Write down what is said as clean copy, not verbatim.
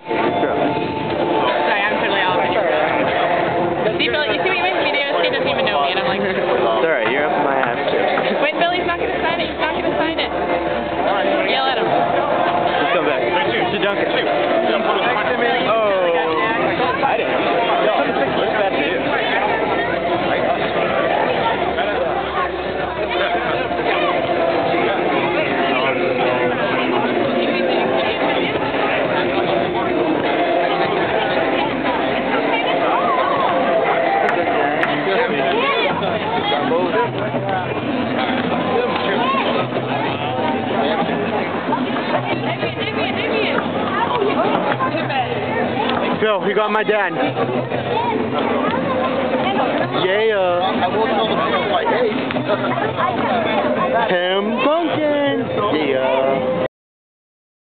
Sorry, I'm totally off. See, Billy, you see me in videos, he doesn't even know me, and I'm like... It's alright, you're up my ass too. Wait, Billy's not going to sign it, he's not going to sign it. Yell at him. Let's come back. To Duncan. Oh, I didn't know. What's that to do? Phil, you got my dad. Yeah. Him Duncan. Yeah.